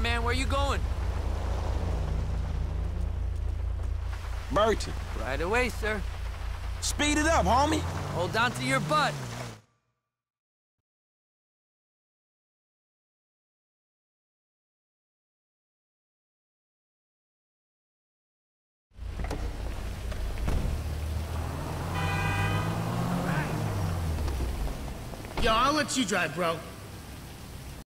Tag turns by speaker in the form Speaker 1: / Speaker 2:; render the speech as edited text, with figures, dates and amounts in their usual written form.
Speaker 1: man. Where you going?
Speaker 2: Burton.
Speaker 1: Right away, sir.
Speaker 2: Speed it up, homie.
Speaker 1: Hold on to your butt.
Speaker 3: Yo, I'll let you drive, bro.